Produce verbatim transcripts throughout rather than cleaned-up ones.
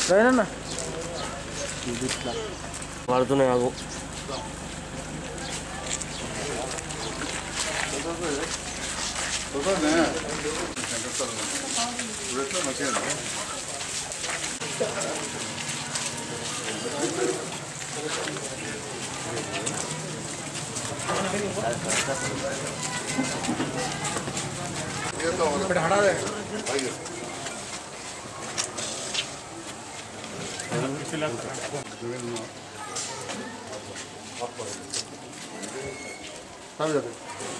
సరేనా వాడుతున్నాయి ఆగు ఇప్పుడు హడాదే सब जाते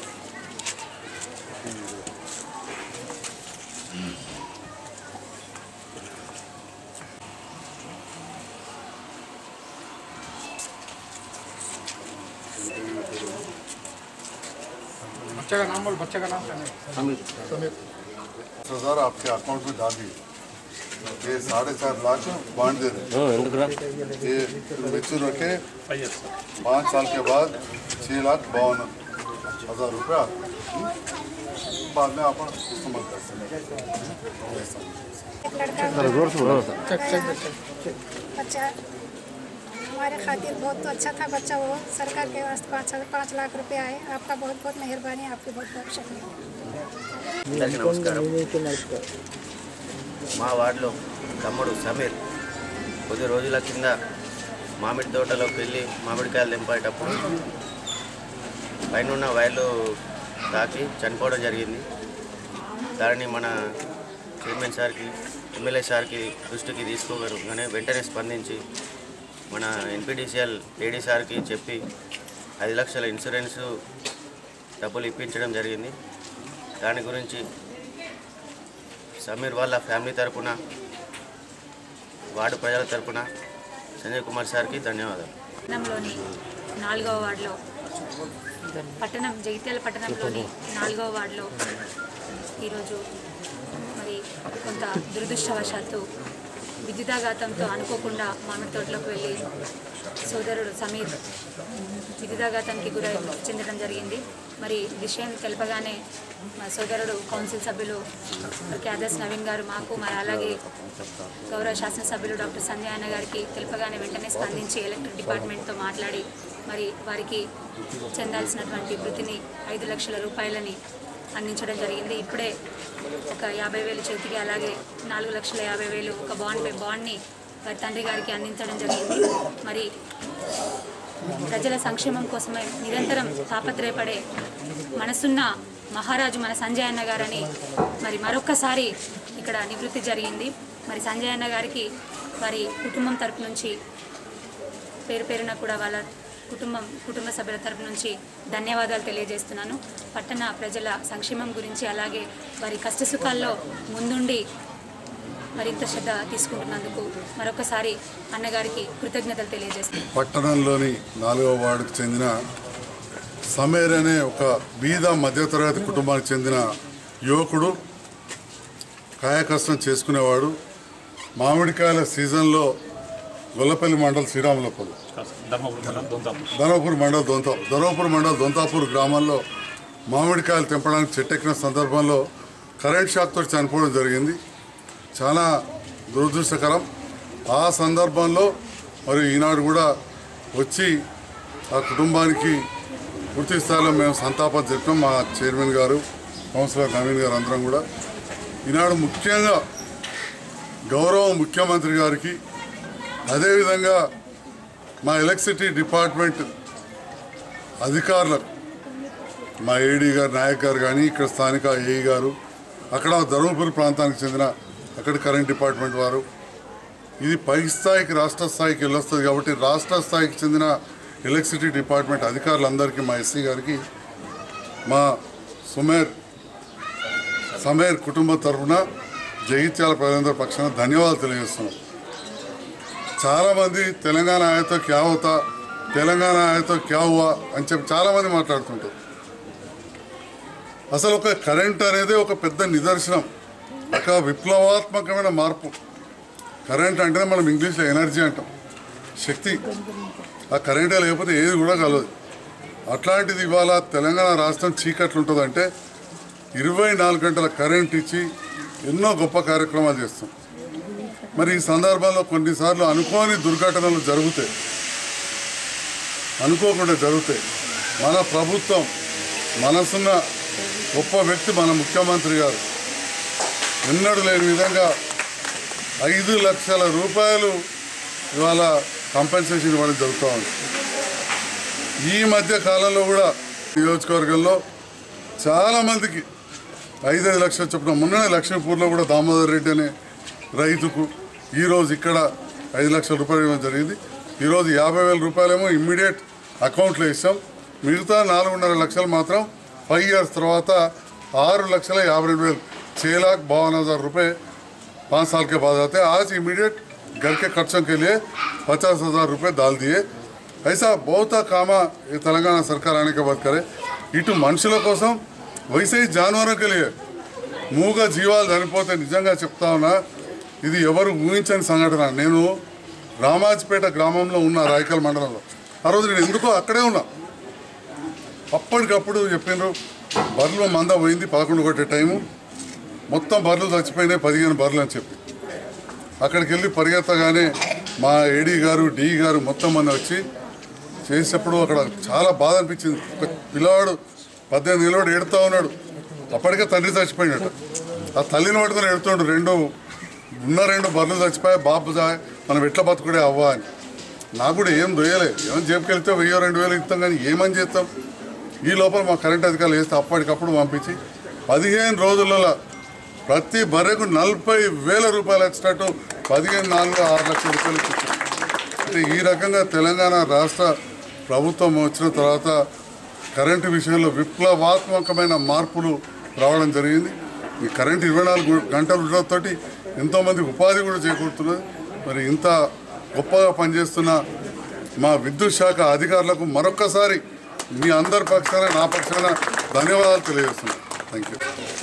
बच्चे का नाम बोल बच्चे का नाम समीर समीर हजार आपके अकाउंट में डाल दिए ये साढ़े चार लाख बांट दे रहे ये मेचूर रखे पाँच साल के बाद छः लाख बावन हजार रुपया बाद में आप इस्तेमाल कर सकते बच्चा हमारे खातिर बहुत तो अच्छा था बच्चा वो सरकार के वास्ते पाँच पाँच लाख रुपया है आपका बहुत बहुत मेहरबानी आपकी बहुत बहुत शुक्रिया नमस्कार మా వార్డులో తమ్ముడు సమీర్ కొద్ది రోజుల కింద మామిడి తోటలోకి వెళ్ళి మామిడికాయలు తెంపేటప్పుడు పైన వైర్లు తాకి చనిపోవడం జరిగింది. దానిని మన చైర్మన్ సార్కి ఎమ్మెల్యే సార్కి దృష్టికి తీసుకోగానే వెంటనే స్పందించి మన ఎన్పిడిసిఎల్ ఏడీ సార్కి చెప్పి ఐదు లక్షల ఇన్సూరెన్స్ డబ్బులు ఇప్పించడం జరిగింది. దాని గురించి సమీర్ వాళ్ళ ఫ్యామిలీ తరపున వార్డు ప్రజల తరపున సంజయ్ కుమార్ సార్కి ధన్యవాదాలు. పట్టణంలోని నాలుగవ వార్డులో పట్టణం జగిత్యాల పట్టణంలోని నాలుగవ వార్డులో ఈరోజు మరి కొంత దురదృష్టవశాత్తు విద్యుదాఘాతంతో అనుకోకుండా మామిడి తోటలోకి వెళ్ళి సోదరుడు సమీర్ విద్యుదాఘాతానికి గురై మృతి చెందడం జరిగింది. మరి విషయం తెలపగానే మా సోదరుడు కౌన్సిల్ సభ్యులు క్యాదర్స్ నవీన్ గారు మాకు మరి అలాగే గౌరవ శాసనసభ్యులు డాక్టర్ సంజయ్ అన్న గారికి తెలపగానే వెంటనే స్పందించి ఎలక్ట్రిక్ డిపార్ట్మెంట్తో మాట్లాడి మరి వారికి చెందాల్సినటువంటి వృత్తిని ఐదు లక్షల రూపాయలని అందించడం జరిగింది. ఇప్పుడే ఒక యాభై వేలు చేతికి అలాగే నాలుగు లక్షల యాభై వేలు ఒక బాండ్ బాండ్ని వారి తండ్రి గారికి అందించడం జరిగింది. మరి ప్రజల సంక్షేమం కోసమే నిరంతరం తాపత్రయపడే మనసున్న మహారాజు మన సంజయ్ అన్న గారని మరి మరొక్కసారి ఇక్కడ నివృత్తి జరిగింది. మరి సంజయ్ అన్న గారికి వారి కుటుంబం తరపు నుంచి పేరు పేరున కూడా వాళ్ళ కుటుంబం కుటుంబ సభ్యుల తరపు నుంచి ధన్యవాదాలు తెలియజేస్తున్నాను. పట్టణ ప్రజల సంక్షేమం గురించి అలాగే వారి కష్టసుఖాల్లో ముందుండి మరింత శ్రద్ధ తీసుకుంటున్నందుకు మరొకసారి అన్నగారికి కృతజ్ఞతలు తెలియజేస్తున్నాను. పట్టణంలోని నాలుగవ వార్డుకు చెందిన సమీర్ అనే ఒక బీద మధ్యతరగతి కుటుంబానికి చెందిన యువకుడు కాయకష్టం చేసుకునేవాడు. మామిడికాయల సీజన్లో గొల్లపల్లి మండల్ శ్రీరాములపల్లి ధర్మపూర్ మండల్ దొంత ధర్మపూర్ మండల్ దొంతాపూర్ గ్రామంలో మామిడికాయలు తెంపడానికి చెట్టెక్కిన సందర్భంలో కరెంట్ షాక్తో చనిపోవడం జరిగింది. చాలా దురదృష్టకరం. ఆ సందర్భంలో మరి ఈనాడు కూడా వచ్చి ఆ కుటుంబానికి పూర్తి స్థాయిలో మేము సంతాపం చెప్పాం. మా చైర్మన్ గారు కౌన్సిలర్ నవీన్ గారు అందరం కూడా ఈనాడు ముఖ్యంగా గౌరవ ముఖ్యమంత్రి గారికి అదేవిధంగా మా ఎలక్ట్రిసిటీ డిపార్ట్మెంట్ అధికారులకు మా ఏడీ గారు నాయక్ గారు కానీ ఇక్కడ స్థానిక ఏఈ గారు అక్కడ ధర్మపురి ప్రాంతానికి చెందిన అక్కడ కరెంట్ డిపార్ట్మెంట్ వారు ఇది పై స్థాయికి రాష్ట్ర స్థాయికి వెళ్ళొస్తుంది కాబట్టి రాష్ట్ర స్థాయికి చెందిన ఎలక్ట్రిసిటీ డిపార్ట్మెంట్ అధికారులందరికీ మా ఎస్సీ గారికి మా సుమేర్ సమీర్ కుటుంబ తరఫున జగిత్యాల ప్రజలందరి పక్షాన ధన్యవాదాలు తెలియజేస్తున్నాం. చాలామంది తెలంగాణ ఆయతో క్యా హోతా తెలంగాణ ఆయతో క్యా హువా అని చెప్పి చాలామంది మాట్లాడుతుంటారు. అసలు ఒక కరెంట్ అనేది ఒక పెద్ద నిదర్శనం, ఒక విప్లవాత్మకమైన మార్పు. కరెంట్ అంటే మనం ఇంగ్లీష్లో ఎనర్జీ అంటాం, శక్తి. ఆ కరెంటే లేకపోతే ఏది కూడా కలదు. అట్లాంటిది ఇవాళ తెలంగాణ రాష్ట్రం చీకట్లు ఉంటుందంటే ఇరవై నాలుగు గంటల కరెంట్ ఇచ్చి ఎన్నో గొప్ప కార్యక్రమాలు చేస్తాం. మరి ఈ సందర్భంలో కొన్నిసార్లు అనుకోని దుర్ఘటనలు జరుగుతాయి, అనుకోకుండా జరుగుతాయి. మన ప్రభుత్వం, మనసున్న గొప్ప వ్యక్తి మన ముఖ్యమంత్రి గారు ఎన్నడూ లేని విధంగా ఐదు లక్షల రూపాయలు ఇవాళ కంపెన్సేషన్ ఇవ్వడం జరుగుతూ ఉంది. ఈ మధ్య కాలంలో కూడా నియోజకవర్గంలో చాలామందికి ఐదైదు లక్షలు చొప్పున మొన్ననే లక్ష్మీపూర్లో కూడా దామోదర్ రెడ్డి అనే రైతుకు ఈరోజు ఇక్కడ ఐదు లక్షల రూపాయలు ఇవ్వడం జరిగింది. ఈరోజు యాభై వేల రూపాయలేమో ఇమ్మీడియట్ అకౌంట్లో ఇస్తాం. మిగతా నాలుగున్నర లక్షలు మాత్రం ఫైవ్ ఇయర్స్ తర్వాత ఆరు లక్షల యాభై రెండు వేలు छः लाख बावन हज़ार रुपये पाँच साल के बाद आते हैं. आज इमीडिएट घर के खर्चों के लिए पचास हज़ार रुपये डाल दिए. ऐसा बहुत काम ये तेलंगाना सरकार आने के बाद करे. इटू मनुष्युల కోసం वैसे ही जानवरों के लिए మూగ జీవాలు చనిపోతే నిజంగా చెప్తా ఉన్నా, ఇది ఎవరు ఊహించని సంఘటన. నేను రామాజపేట గ్రామంలో ఉన్న రాయకల్ మండలంలో ఆ రోజు నేను ఎందుకో అక్కడే ఉన్నా. అప్పటికప్పుడు చెప్పినారు బర్రెలు మంద పోయింది, పదకొండు కొట్టే టైము, మొత్తం బర్రెలు చచ్చిపోయినాయి, పదిహేను బర్రెలు అని చెప్పి అక్కడికి వెళ్ళి పరిగెత్తగానే మా ఏడీ గారు డి గారు మొత్తం మంది వచ్చి చేసేటప్పుడు అక్కడ చాలా బాధ అనిపించింది. ఒక పిల్లవాడు పద్దెనిమిది నిలబడి ఏడుతూ ఉన్నాడు. అప్పటికే తండ్రి చచ్చిపోయినట్టు ఆ తల్లిని పట్టుకొని ఎడుతుండు, రెండు ఉన్న రెండు బర్రెలు చచ్చిపోయాయి, బాబు మనం ఎట్లా బతుకుడే అవ్వా అని. నాకు కూడా ఏం దొయ్యలే, ఏమైనా జేబుకెళ్తే వెయ్యో రెండు వేలు ఇస్తాం, కానీ ఏమని చేస్తాం. ఈ లోపల మా కరెంట్ అధికారులు వేస్తే అప్పటికప్పుడు పంపించి పదిహేను రోజులలో ప్రతి బర్రెకు నలభై వేల రూపాయలు వచ్చేటట్టు పదిహేను నాలుగు ఆరు లక్షల రూపాయలు ఇచ్చారు. అంటే ఈ రకంగా తెలంగాణ రాష్ట్ర ప్రభుత్వం వచ్చిన తర్వాత కరెంటు విషయంలో విప్లవాత్మకమైన మార్పులు రావడం జరిగింది. ఈ కరెంటు ఇరవై నాలుగు గంటలు ఉండడంతో ఎంతోమందికి ఉపాధి కూడా చేకూరుతున్నది. మరి ఇంత గొప్పగా పనిచేస్తున్న మా విద్యుత్ శాఖ అధికారులకు మరొక్కసారి మీ అందరి పక్షాన నా పక్షాన ధన్యవాదాలు తెలియజేస్తున్నాను. Thank you.